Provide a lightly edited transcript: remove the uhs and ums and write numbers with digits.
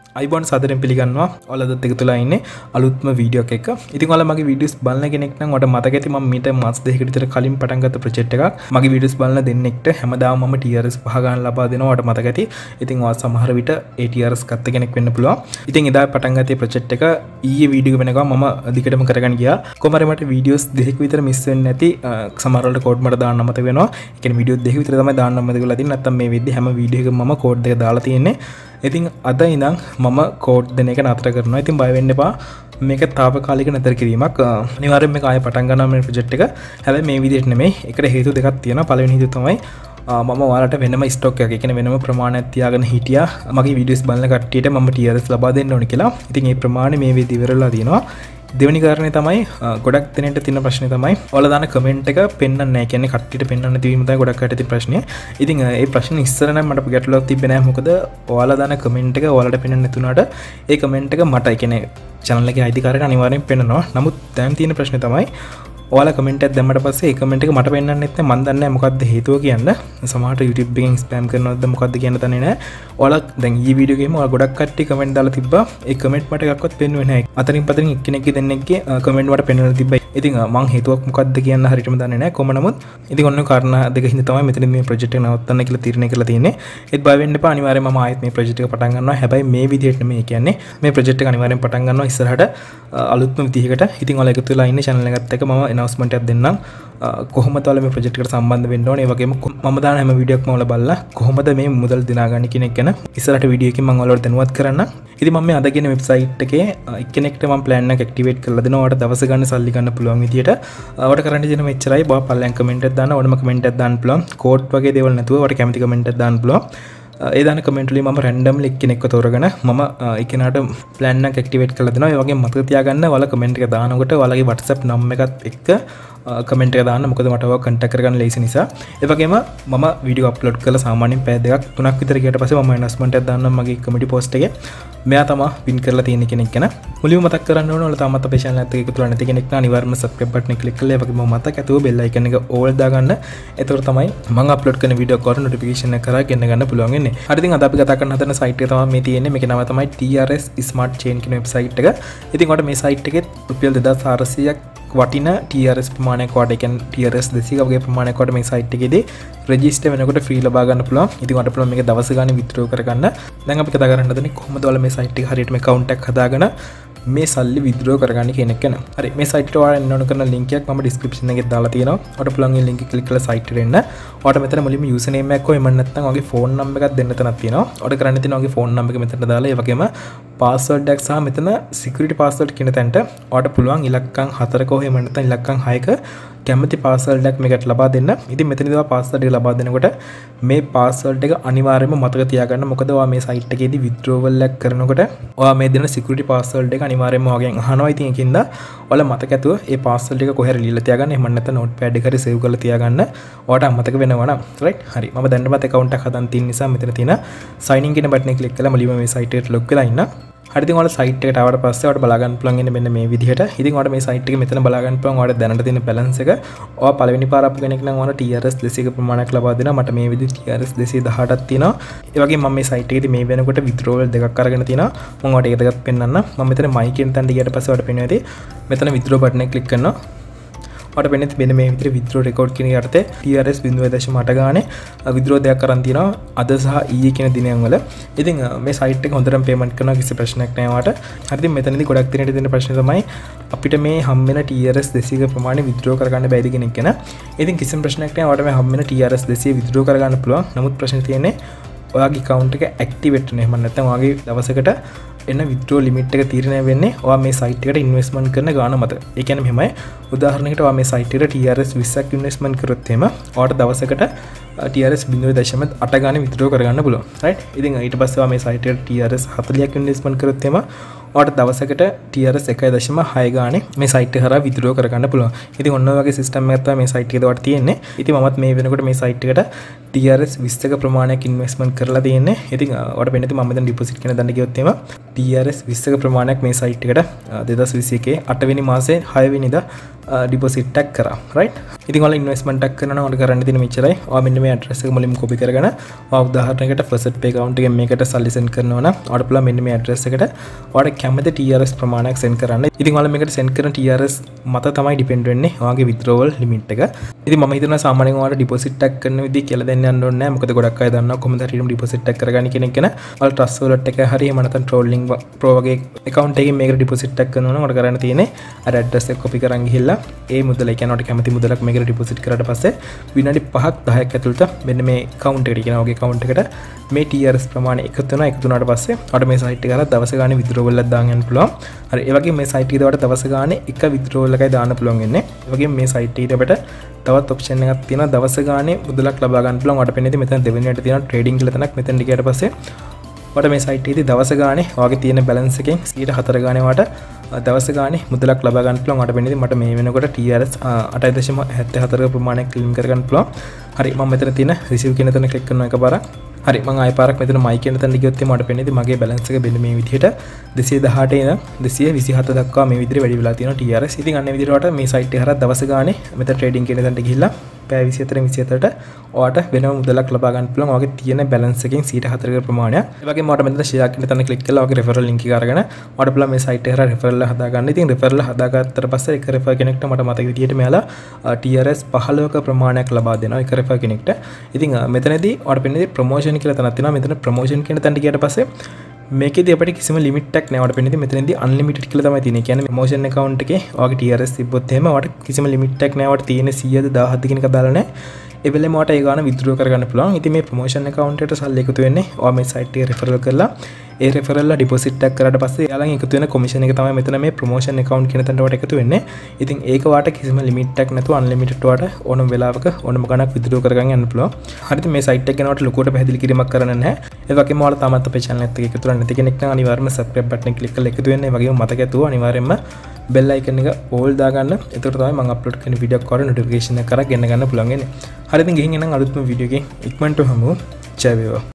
අයිබෝන් සාදරයෙන් පිළිගන්නවා ඔයාලත් එක්ක තුලා ඉන්නේ අලුත්ම වීඩියෝ එකක්. ඉතින් ඔයාලා මගේ වීඩියෝස් බලන කෙනෙක් නම් ඔයාලට මතක ඇති මම මීට මාස දෙකකට විතර කලින් පටන් ගත්ත ප්‍රොජෙක්ට් එකක්. මගේ වීඩියෝස් බලන දෙන්නෙක්ට හැමදාම මම TRS 5 ගන්න ලබා දෙනවා. ඔයාලට මතක ඇති. ඉතින් ඔයා සමහර විට ඒ TRS ගත්ත කෙනෙක් වෙන්න පුළුවන්. ඉතින් එදා පටන් ගත්තේ ප්‍රොජෙක්ට් එක ඊයේ වීඩියෝ එක වෙනකම් මම දිගටම කරගෙන ගියා. කොහමද මට වීඩියෝස් දෙකක් විතර මිස් වෙන්නේ නැති සමහර වලට කෝඩ් මට දාන්න මතක වෙනවා. ඒ කියන්නේ වීඩියෝ දෙකක් විතර තමයි දාන්න මතක වෙලා තියෙන්නේ. නැත්තම් මේ වෙද්දි හැම වීඩියෝ එකකම මම කෝඩ් දෙක දාලා තියෙන්නේ. ඉතින් අද ඉඳන් මම කෝඩ් දෙන එක නතර කරනවා. ඉතින් බය වෙන්න එපා. මේක తాවකාලික නතර කිරීමක්. අනිවාර්යෙන් මේක ආයෙ පටන් ගන්නවා මේ ප්‍රොජෙක්ට් එක. හැබැයි මේ විදිහට නෙමෙයි. ඒකට හේතු දෙකක් තියෙනවා. පළවෙනි හේතුව තමයි මම ඔයාලට වෙනම ස්ටොක් එකක්, ඒ කියන්නේ වෙනම ප්‍රමාණයක් තියාගෙන හිටියා. මගේ වීඩියෝස් බලන කට්ටියට මම TRS ලබා දෙන්න ඕනේ කියලා. ඉතින් මේ ප්‍රමාණය මේ විදිහට ඉවරලා තියෙනවා. දෙවැනි කාරණේ තමයි ගොඩක් දෙනෙක්ට තියෙන ප්‍රශ්නේ තමයි ඔයාලා දාන කමෙන්ට් එක පෙන්වන්නේ නැහැ. කියන්නේ කට්ටියට පෙන්වන්න නැතිවීම තමයි ගොඩක් අයට තියෙන ප්‍රශ්නේ. ඉතින් ඒ ප්‍රශ්නේ ඉස්සර නම් මට ගැටලුවක් තිබ්බේ නැහැ. මොකද ඔයාලා දාන කමෙන්ට් එක ඔයාලට පෙන්වන්න නැතුණාට ඒ කමෙන්ට් එක මට, ඒ කියන්නේ channel එකේ අයිතිකාරයට අනිවාර්යෙන් පෙන්වනවා. නමුත් දැන් තියෙන ප්‍රශ්නේ තමයි ඔයාලා කමෙන්ට් එකක් දැම්මට පස්සේ ඒ කමෙන්ට් එක මට පෙන්වන්නේ නැත්නම් මම දන්නේ නැහැ මොකක්ද හේතුව කියන්න. සමහරට YouTube එකෙන් ස්පෑම් කරනවද මොකක්ද කියන්න දන්නේ නැහැ. ඔයාලා දැන් ඊ වීඩියෝ එකේම ඔයාලා ගොඩක් කට්ටිය කමෙන්ට් දාලා තිබ්බා. ඒ කමෙන්ට් මට එකක්වත් පෙන්වන්නේ නැහැ. අතරින් පතරින් එක්කෙනෙක්ගේ දෙන්නෙක්ගේ කමෙන්ට් මට පෙන්වලා තිබ්බා. ඉතින් මං හේතුවක් මොකක්ද කියන්න හරියටම දන්නේ නැහැ. කොහොම නමුත් ඉතින් ඔන්න කාරණා දෙක හින්දා තමයි මෙතන මේ ප්‍රොජෙක්ට් එක නවත්තන්න කියලා තීරණය කරලා තියෙන්නේ. ඒත් බය වෙන්න එපා. අනිවාර්යයෙන් මම ආයෙත් මේ ප්‍රොජෙක්ට් එක පටන් ගන්නවා. හැබැයි මේ විදිහට නෙමෙයි. කියන්නේ මේ ප්‍රොජෙක්ට් එක අනිවාර්යෙන් පටන් ගන්නවා ඉස්සරහට අලුත්ම විදිහකට. ඉතින් ඔයාලා එකතු වෙලා ඉන්නේ channel එකත් එක්ක මම announcement එකක් දෙන්නම්. කොහොමද ඔයාලා මේ ප්‍රොජෙක්ට් එකට සම්බන්ධ වෙන්න ඕනේ. ඒ වගේම මම දාන හැම වීඩියෝ එකක්ම ඔයාලා බලලා කොහොමද මේ මුදල් දිනාගන්නේ කියන එක ගැන ඉස්සරහට වීඩියෝ එකකින් මම ඔයාලට දැනුවත් කරන්නම්. ඉතින් මම මේ අද කියන වෙබ්සයිට් එකේ එක්කෙනෙක්ට මම ප්ලෑන් එක ඇක්ටිවේට් කරලා දෙනවා. ඔයාලට දවස ගන්න සල්ලි ගන්න පුළුවන් විදියට. ඔයාලට කරන්න තියෙන මෙච්චරයි. බා පල්ලෙන් කමෙන්ට් එකක් දාන්න, ඕනම කමෙන්ට් එකක් දාන්න පුළුවන්. කෝඩ් වගේ දේවල් නැතුව ඔයාලට කැමති කමෙන්ට් එකක් දාන්න පුළුවන්. ඒ දාන කමෙන්ට් වලින් මම රැන්ඩම්ලි එක්කෙනෙක්ව තෝරගෙන මම එක්කෙනාට ප්ලෑන් එක ඇක්ටිවේට් කරලා දෙනවා. ඒ වගේම මතක තියාගන්න ඔයාලා කමෙන්ට් එක දානකොට ඔයාලගේ WhatsApp නම්බර් එකත් එක්ක කමෙන්ට් එක දාන්න. මොකද මට ඔයාව කන්ටැක්ට් කරගන්න ලේසි නිසා. ඒ වගේම මම වීඩියෝ අප්ලෝඩ් කරලා සාමාන්‍යයෙන් පැය දෙකක් තුනක් විතර ගියට පස්සේ මම announcement එකක් දාන්නම් මගේ කමිටි පෝස්ට් එකේ. මෙයා තමයි වින් කරලා තියෙන කෙනෙක් ගැන. මුලින්ම මතක් කරන්න ඕන ඔයාලා තාමත් අපේ channel එකත් එක්ක එකතු වෙලා නැති කෙනෙක් නම් අනිවාර්යයෙන්ම subscribe button එක click කරලා ඒ වගේම මතක ඇතුව bell icon එක all දාගන්න. එතකොට තමයි මම අප්ලෝඩ් කරන වීඩියෝ එක notification එක කරා ගෙන්න ගන්න පුළුවන් වෙන්නේ. හරි, ඉතින් අද අපි කතා කරන්න හදන site එක තමයි මේ තියෙන්නේ. මේකේ නම තමයි TRS Smart Chain කියන website එක. ඉතින් ඔයාලට මේ site එකේ රුපියල් 2400ක් වටින TRS ප්‍රමාණයක් වට, ඒ කියන්නේ TRS 200 වගේ ප්‍රමාණයක් වට මේ site එකේදී register වෙනකොට free ලබා ගන්න පුළුවන්. ඉතින් ඔයාලට පුළුවන් මේක දවස් ගානේ withdraw කරගන්න. දැන් අපි කතා කරන්න හදන්නේ කොහොමද ඔයාලා මේ site එක හරියටම account එකක් හදාගෙන මේ සල්ලි withdraw කරගන්න කියන එක ගැන. හරි, මේ site එකට ඔයාලා එන්න ඕන කරන link එකක් මම description එකේ දාලා තියෙනවා. ඔයාලට පුළුවන් මේ link එක click කරලා site එකට එන්න. ඔයාලට මෙතන මුලින්ම user name එකක් හෝ එමන් නැත්නම් ඔයාගේ phone number එකක් දෙන්න තැනක් තියෙනවා. ඔයාලට කරන්න තියෙන ඔයාගේ phone number එක මෙතනට දාලා ඒ වගේම password එකක් සහ මෙතන security password කියන තැනට ඔයාලට පුළුවන් ඉලක්කම් 4ක හෝ එමන් නැත්නම් ඉලක්කම් 6ක කැමති password එකක් මේකට ලබා දෙන්න. ඉතින් මෙතනදී ඔයා password එක ලබා දෙනකොට මේ password එක අනිවාර්යයෙන්ම මතක තියාගන්න. මොකද ඔයා මේ site එකේදී withdrawal එකක් කරනකොට ඔයා මේ දෙන security password එක අනිවාර්යයෙන්ම ඔයාගෙන් අහනවා. ඉතින් ඒකින්ද ඔයාලා මතක ඇතුව මේ password එක කොහේ හරි ලියලා තියාගන්න. එහෙම නැත්නම් notepad එකේ හරි save කරලා තියාගන්න. ඔයාට අමතක වෙනවා නම් right. හරි, මම දැන්නවත් account එකක් හදන්න තියෙන නිසා මෙතන තියෙන sign in කියන button එක click කරලා මුලින්ම මේ site එකට log වෙලා ඉන්න. හරි, ඉතින් ඔයාලා site එකට ආවට පස්සේ ඔයාලට බලා ගන්න පුළුවන් ඉන්නේ මෙන්න මේ විදිහට. ඉතින් ඔයාලට මේ site එකේ මෙතන බලා ගන්න පුළුවන් ඔයාලට දැනට තියෙන balance එක. ඔයා පළවෙනි පාර අපු කෙනෙක් නම් ඔයාලා TRS 200ක ප්‍රමාණයක් ලබා දෙනවා. මට මේ විදිහට TRS 218ක් තියෙනවා. ඒ වගේම මම මේ site එකේදී මේ වෙනකොට withdrawal දෙකක් අරගෙන තියෙනවා. මම ඔයාලට ඒක දෙකක් පෙන්නන්නම්. මම මෙතන my කියන තැනට ගියට පස්සේ ඔයාලට පෙනෙනවා ඇති මෙතන withdraw button එක click කරනවා. ඔයාලට වෙන්නේ මෙන්න මේ විදිහට withdraw record කියන යටතේ TRS 0.8 ගානේ withdraw දෙයක් කරන් තියෙනවා අද සහ ඊයේ කියන දිනයන් වල. ඉතින් මේ site එක හොඳටම payment කරනවා, කිසි ප්‍රශ්නයක් නැහැ ඔයාලට. හරි, ඉතින් මෙතනදී ගොඩක් දිනට තියෙන ප්‍රශ්නේ තමයි අපිට මේ හම් වෙන TRS 200 ප්‍රමාණය withdraw කරගන්න බැයිද කියන එක ගැන. ඉතින් කිසිම ප්‍රශ්නයක් නැහැ. ඔයාලට මේ හම් වෙන TRS 200 withdraw කරගන්න පුළුවන්. නමුත් ප්‍රශ්නේ තියෙන්නේ ඔයාගේ account එක activate වෙන්න. එහෙම නැත්නම් ඔයාගේ දවසකට එන්න withdraw limit එක තීරණය වෙන්නේ ඔයා මේ site එකට investment කරන ගාන මත. ඒ කියන්නේ මෙහෙමයි. උදාහරණයකට ඔයා මේ site එකට TRS 20ක් investment කරොත් එහෙම ඔයාට දවසකට TRS 0.8 ගානේ withdraw කරගන්න පුළුවන්. right. ඉතින් ඊට පස්සේ ඔයා මේ site එකට TRS 40ක් investment කරොත් එහෙම ඔයාට දවසකට TRS 1.6 ගානේ මේ site එක හරහා withdraw කරගන්න පුළුවන්. ඉතින් ඔන්න ඔය වගේ system එකක් තමයි මේ site එකේ ඔයාලට තියෙන්නේ. ඉතින් මමත් මේ වෙනකොට මේ site එකට TRS 20ක ප්‍රමාණයක් ඉන්වෙස්ට්මන්ට් කරලා තියෙන්නේ. ඉතින් ඔයාලට වෙන්නේ මම දැන් ඩිපොසිට් කරන දඬ ගියොත් එම TRS 20ක ප්‍රමාණයක් මේ සයිට් එකට 2021 8 වෙනි මාසේ 6 වෙනිදා ඩිපොසිට් එකක් කරා. රයිට්. ඉතින් ඔයාලා ඉන්වෙස්ට්මන්ට් එකක් කරනවා නම් ඔයාලට කරන්න තියෙන මෙච්චරයි. ඔයා මෙන්න මේ ඇඩ්‍රස් එක මුලින්ම කොපි කරගෙන ඔයා උදාහරණයකට ෆස්ට් පේ account එකෙන් මේකට සල්ලි send කරනවා නම් ඔයාලට පුළුවන් මෙන්න මේ ඇඩ්‍රස් එකට ඔයාලට කැමති TRS ප්‍රමාණයක් send කරන්න. ඉතින් ඔයාලා මේකට send කරන TRS මත තමයි depend වෙන්නේ ඔයාගේ withdrawal limit එක. ඉතින් මම හිතනවා සාමාන්‍යයෙන් ඔයාලට ඩිපොසිට් එකක් කරන විදිහ කියලා දෙන්න යන්න ඕනේ නැහැ. මොකද ගොඩක් අය දන්නවා කොහොමද හරියටම ඩිපොසිට් එකක් කරගන්නේ කෙනෙක් ගැන. ඔයාලා Trust Wallet එක හරි එහෙම නැත්නම් Trolling Pro වගේ account එකකින් මේකට ඩිපොසිට් එකක් කරනවා නම් ඔයාලට කරන්න තියෙන්නේ අර ඇඩ්‍රස් එක කොපි කරන් ගිහිල්ලා ඒ මුදල කියන්නේ ඔයාලට කැමති මුදලක් මේකට ඩිපොසිට් කරාට පස්සේ විනාඩි 5ක් 10ක් ඇතුළත මෙන්න මේ account එකට කියන ඔයාගේ account එකට මේ TRS ප්‍රමාණය එකතු වෙනවා. එකතු වුණාට පස්සේ ඔයාලට මේ site එක කරලා දවස් ගානේ withdrawal එකක් දාන්න යන්න පුළුවන්. හරි ඒ වගේම මේ site එකේ ඔයාලට දවස් ගානේ එක withdrawal එකයි දාන්න පුළුවන් වෙන්නේ. ඒ වගේම මේ site එකේ අපිට තවත් ඔප්ෂන් එකක් තියෙනවා දවස් ගානේ මුදලක් ලබා ගන්න පුළුවන්. ඔයාලට පෙන්නේ මෙතන දෙවෙනියට තියෙනවා trading කියලා තැනක්. මෙතන ගියට පස්සේ ඔයාලට මේ site එකේදී දවස් ගානේ ඔයාගේ තියෙන balance එකෙන් 104 ගානේ ඔයාලට දවස් ගානේ මුදලක් ලබා ගන්න පුළුවන්. ඔයාලට පෙන්නේ මට මේ වෙනකොට TRS 8.74 ප්‍රමාණයක් ක්ලේම් කර ගන්න පුළුවන්. හරි මම මෙතන තියෙන receive කියන තැන ක්ලික් කරනවා එකපාරක්. හරි මම ආයෙ පාරක් මෙතන my කියන තැනට ගියොත් මට පෙන්නේ මගේ balance එක මෙන්න මේ විදිහට 218 ඉඳන් 227 දක්වා මේ විදිහට වැඩි වෙලා තියෙනවා TRS. ඉතින් අන්න ඒ විදිහට ඔයාලට මේ site එක හරහා දවස් ගානේ මෙතන trading කියන තැනට ගිහිල්ලා පැය 24ට ඔයාලට වෙනම මුදලක් ලබා ගන්න පුළුවන්. ඔයාගේ තියෙන balance එකෙන් 104ක ප්‍රමාණයක්. ඒ වගේම ඔයාලට මෙතන share කියන තැන ක්ලික් කරලා ඔයාගේ referral link එක අරගෙන ඔයාලට පුළුවන් මේ site එක හරහා referral හදා ගන්න. ඉතින් referral හදාගත්තට පස්සේ එක refer කෙනෙක්ට මට මතක විදියට මෙයාලා TRS 15ක ප්‍රමාණයක් ලබා දෙනවා එක refer කෙනෙක්ට. ඉතින් මෙතනදී ඔයාලට පෙන්නේ promotion කියලා තැනක් තියෙනවා. මෙතන promotion කියන තැනට ගියට පස්සේ මේකෙදී අපිට කිසිම ලිමිට් එකක් නැහැ. ඔයාලට පෙන්නේ මෙතනදී unlimited කියලා තමයි තියෙන්නේ. කියන්නේ promotion account එකේ ඔයාගේ TRS තිබ්බොත් එහෙම ඔයාලට කිසිම ලිමිට් එකක් නැහැ. ඔයාලට තියෙන්නේ 100ද 1000ද කියන එක දාලා නැහැ. ඒ වෙලෙම ඔයාලට ඒ ගාන withdraw කරගන්න පුළුවන්. ඉතින් මේ promotion account එකට සල්ලි එකතු වෙන්නේ ඔයා මේ site එකේ referral කරලා ඒ referral ලා deposit එකක් කරාට පස්සේ එයාලගෙන් එකතු වෙන commission එක තමයි මෙතන මේ promotion account කියන තැනට ඔයාලට එකතු වෙන්නේ. ඉතින් ඒක ඔයාලට කිසිම limit එකක් නැතුව unlimited ඔයාලට ඕනම වෙලාවක ඕනම ගණක් withdraw කරගන්න යන්න පුළුවන්. හරිද මේ site එක ගැන ඔයාලට ලොකුවට පැහැදිලි කිරීමක් කරන්න නැහැ. ඒ වගේම ඔයාලා තාමත් අපේ channel එකත් එක්ක එකතු වෙලා නැති කෙනෙක් නම් අනිවාර්යයෙන්ම subscribe button එක click කරලා එකතු වෙන්න. ඒ වගේම මතක ඇතුව අනිවාර්යයෙන්ම bell icon එක all දාගන්න. එතකොට තමයි මම upload කරන වීඩියෝ එක වල notification එක කරා ගෙන්න ගන්න පුළුවන් වෙන්නේ. හරි ඉතින් ගිහින් එනම් අලුත්ම වීඩියෝ එකකින් ඉක්මනට හමු. ජය වේවා.